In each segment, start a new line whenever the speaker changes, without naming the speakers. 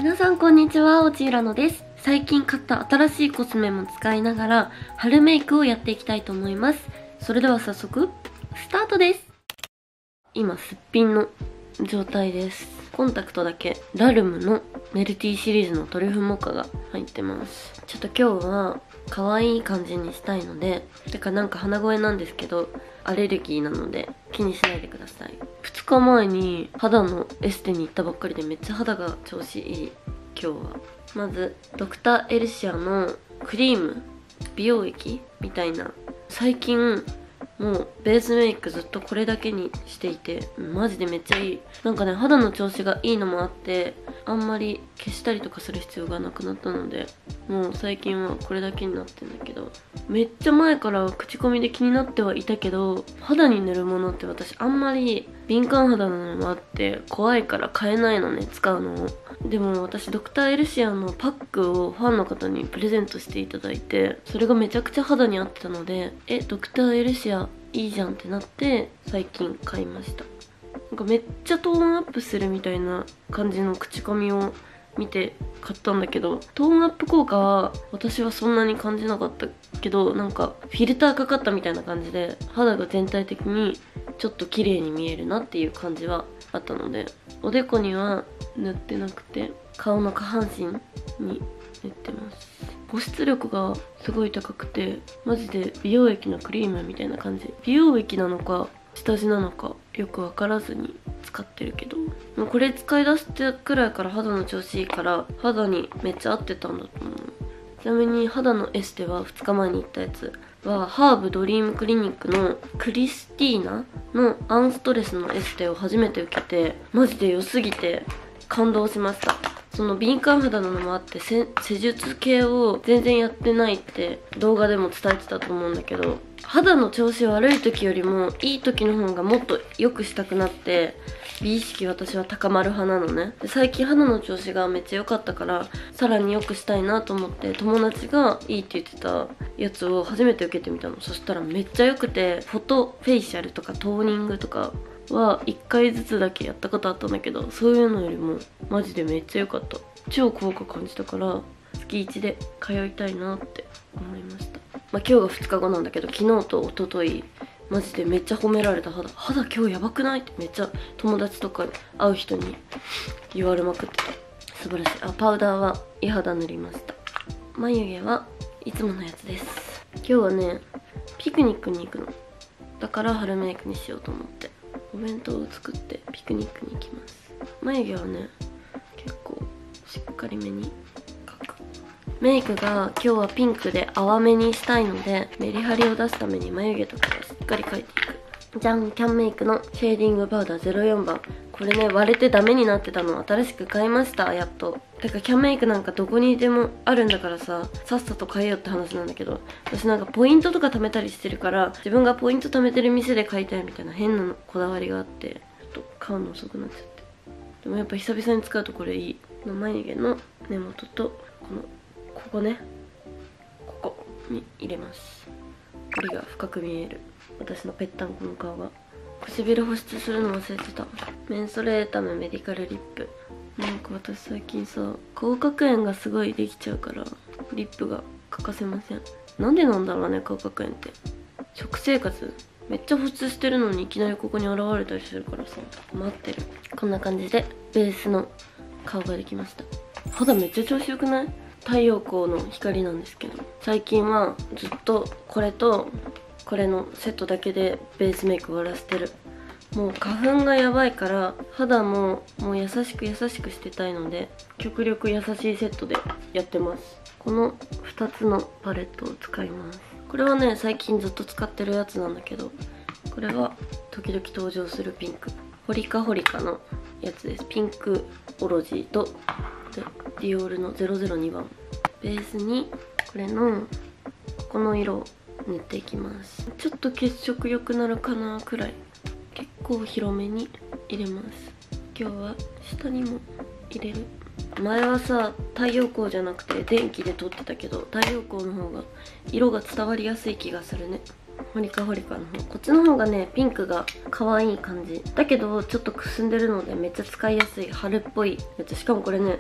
皆さんこんにちは、おちいらのです。最近買った新しいコスメも使いながら春メイクをやっていきたいと思います。それでは早速スタートです。今すっぴんの状態です。コンタクトだけラルムのメルティーシリーズのトリュフモカが入ってます。ちょっと今日は可愛い感じにしたいので、てかなんか鼻声なんですけどアレルギーなので気にしないでください。2日前に肌のエステに行ったばっかりでめっちゃ肌が調子いい今日は。まずドクターエルシアのクリーム美容液みたいな、最近もうベースメイクずっとこれだけにしていてマジでめっちゃいい。なんかね、肌の調子がいいのもあってあんまり消したりとかする必要がなくなったので、もう最近はこれだけになってんだけど、めっちゃ前から口コミで気になってはいたけど、肌に塗るものって私あんまり敏感肌なのもあって怖いから買えないのね、使うのを。でも私ドクターエルシアのパックをファンの方にプレゼントしていただいて、それがめちゃくちゃ肌に合ってたので、ドクターエルシアいいじゃんってなって最近買いました。なんかめっちゃトーンアップするみたいな感じの口コミを見て買ったんだけど、トーンアップ効果は私はそんなに感じなかったけど、なんかフィルターかかったみたいな感じで肌が全体的にちょっと綺麗に見えるなっていう感じはあったので、おでこには塗ってなくて顔の下半身に塗ってます。保湿力がすごい高くてマジで美容液のクリームみたいな感じ。美容液なのか下地なのかよく分からずに使ってるけど、もうこれ使い出してくらいから肌の調子いいから肌にめっちゃ合ってたんだと思う。ちなみに肌のエステは2日前に行ったやつはハーブドリームクリニックのクリスティーナのアンストレスのエステを初めて受けてマジで良すぎて感動しました。その敏感肌なのもあって施術系を全然やってないって動画でも伝えてたと思うんだけど、肌の調子悪い時よりもいい時の方がもっと良くしたくなって美意識私は高まる派なのね。で最近肌の調子がめっちゃ良かったからさらに良くしたいなと思って友達がいいって言ってたやつを初めて受けてみたの。そしたらめっちゃ良くて、フォトフェイシャルとかトーニングとかは1回ずつだけやったことあったんだけど、そういうのよりもマジでめっちゃ良かった。超効果感じたから月1で通いたいなって思いました。まあ今日が2日後なんだけど、昨日と一昨日マジでめっちゃ褒められた。肌今日やばくないってめっちゃ友達とか会う人に言われまくってた。素晴らしい。パウダーは美肌塗りました。眉毛はいつものやつです。今日はねピクニックに行くのだから春メイクにしようと思ってお弁当を作ってピクニックに行きます。眉毛はね結構しっかりめに描く。メイクが今日はピンクで淡めにしたいのでメリハリを出すために眉毛とかはしっかり描いていく。じゃん、キャンメイクのシェーディングパウダー04番。これね割れてダメになってたの新しく買いました。やっと。てかキャンメイクなんかどこにでもあるんだからさっさと買えよって話なんだけど、私なんかポイントとか貯めたりしてるから自分がポイント貯めてる店で買いたいみたいな変なこだわりがあってちょっと買うの遅くなっちゃって。でもやっぱ久々に使うとこれいい。眉毛の根元とここね、ここに入れます。彫りが深く見える私のぺったんこの顔が。唇保湿するの忘れてた。メンソレータムメディカルリップ。なんか私最近さ口角炎がすごいできちゃうからリップが欠かせません。なんでなんだろうね、口角炎って。食生活めっちゃ保湿してるのにいきなりここに現れたりするからさ待ってる。こんな感じでベースの顔ができました。肌めっちゃ調子よくない？太陽光の光なんですけど、最近はずっとこれとこれのセットだけでベースメイク終わらせてる。もう花粉がやばいから肌ももう優しくしてたいので極力優しいセットでやってます。この2つのパレットを使います。これはね最近ずっと使ってるやつなんだけど、これは時々登場するピンクホリカのやつです。ピンクオロジーとでディオールの002番。ベースにこれのここの色を塗っていきます。ちょっと血色良くなるかなくらい結構広めに入れます。今日は下にも入れる。前はさ太陽光じゃなくて電気で撮ってたけど太陽光の方が色が伝わりやすい気がするね。ホリカの方、こっちの方がねピンクが可愛い感じだけどちょっとくすんでるのでめっちゃ使いやすい春っぽいやつ。しかもこれね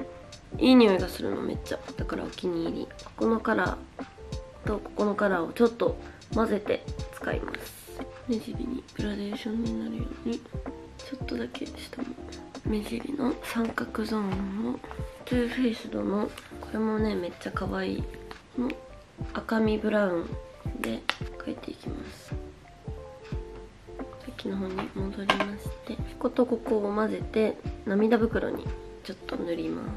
いい匂いがするのめっちゃ。だからお気に入り。ここのカラーとここのカラーをちょっと混ぜて使います。目尻にグラデーションになるようにちょっとだけ下も目尻の三角ゾーンをトゥーフェイスドのこれもねめっちゃ可愛いの赤みブラウンで描いていきます。さっきの方に戻りまして、こことここを混ぜて涙袋にちょっと塗ります。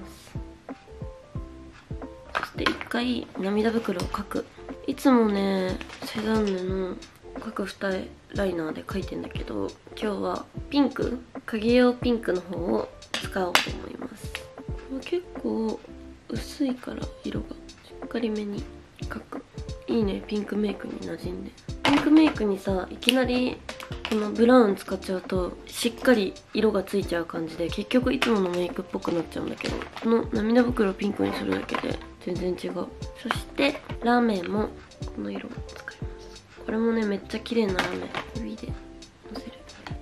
そして一回涙袋を描く。いつもねセザンヌの各二重ライナーで描いてんだけど、今日はピンク、影用ピンクの方を使おうと思います。結構薄いから色がしっかりめに描く。いいね、ピンクメイクに馴染んで。ピンクメイクにさいきなりこのブラウン使っちゃうとしっかり色がついちゃう感じで、結局いつものメイクっぽくなっちゃうんだけど、この涙袋をピンクにするだけで全然違う。そしてラーメンもこの色を使います。これもねめっちゃ綺麗なラーメン指でのせる。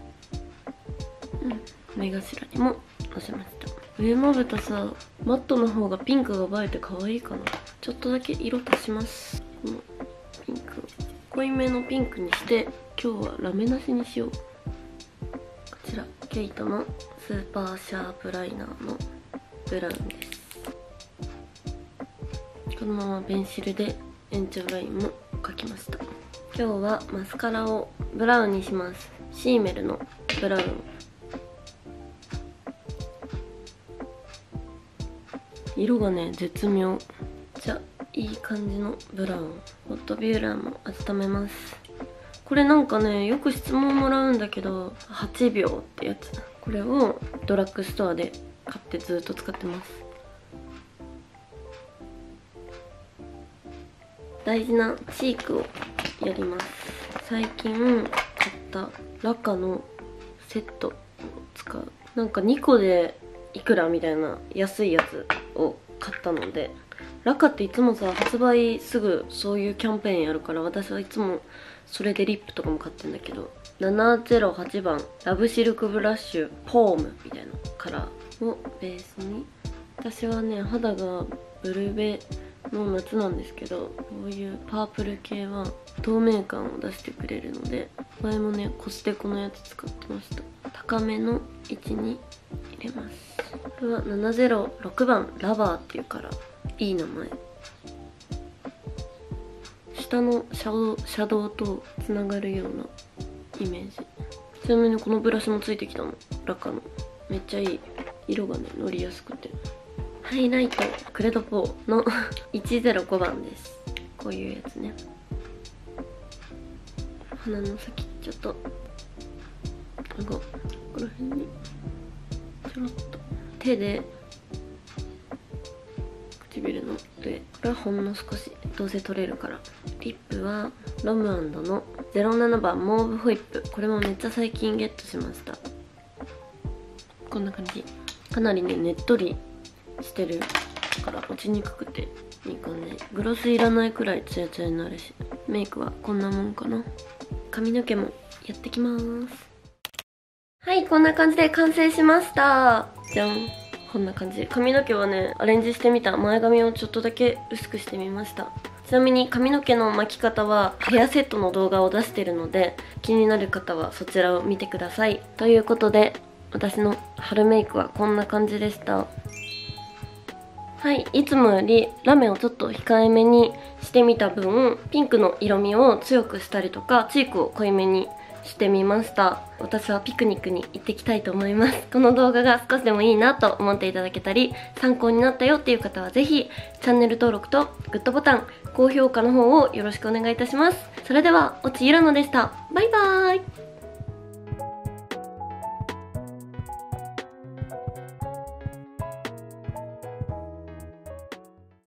目頭にものせました。上まぶたさマットの方がピンクが映えて可愛いかな。ちょっとだけ色足します。このピンクを濃いめのピンクにして、今日はラメなしにしよう。こちらケイトのスーパーシャープライナーのブラウンです。このままペンシルで延長ラインも描きました。今日はマスカラをブラウンにします。シーメルのブラウン。色がね絶妙。じゃあいい感じのブラウン。ホットビューラーも温めます。これなんかねよく質問もらうんだけど、8秒ってやつ。これをドラッグストアで買ってずっと使ってます。大事なチークをやります。最近買ったラカのセットを使う。なんか2個でいくらみたいな安いやつを買ったので、ラカっていつもさ発売すぐそういうキャンペーンやるから、私はいつもそれでリップとかも買ってんだけど、708番ラブシルクブラッシュポームみたいなカラーをベースに。私はね肌がブルベの夏なんですけど、こういうパープル系は透明感を出してくれるので、前もねコステコのやつ使ってました。高めの位置に入れます。これは706番ラバーっていうカラー。いい名前。下のシャドウとつながるようなイメージ。ちなみにこのブラシもついてきたの、ラカの。めっちゃいい。色がね乗りやすくて。ハイライトクレドポーの105番です。こういうやつね。鼻の先ちょっとここら辺にちょろっと手で唇の上。これはほんの少し、どうせ取れるから。リップはロム&の07番モーブホイップ。これもめっちゃ最近ゲットしました。こんな感じ。かなりねねっとりしてるから落ちにくくていい感じ。グロスいらないくらいツヤツヤになるし。メイクはこんなもんかな。髪の毛もやってきます。はい、こんな感じで完成しました。じゃん。こんな感じ。髪の毛はねアレンジしてみた。前髪をちょっとだけ薄くしてみました。ちなみに髪の毛の巻き方はヘアセットの動画を出してるので、気になる方はそちらを見てください。ということで私の春メイクはこんな感じでした。はい、いつもよりラメをちょっと控えめにしてみた分、ピンクの色味を強くしたりとか、チークを濃いめにしてみました。私はピクニックに行ってきたいと思います。この動画が少しでもいいなと思っていただけたり、参考になったよっていう方はぜひ、チャンネル登録とグッドボタン、高評価の方をよろしくお願いいたします。それでは、越智ゆらのでした。バイバーイ。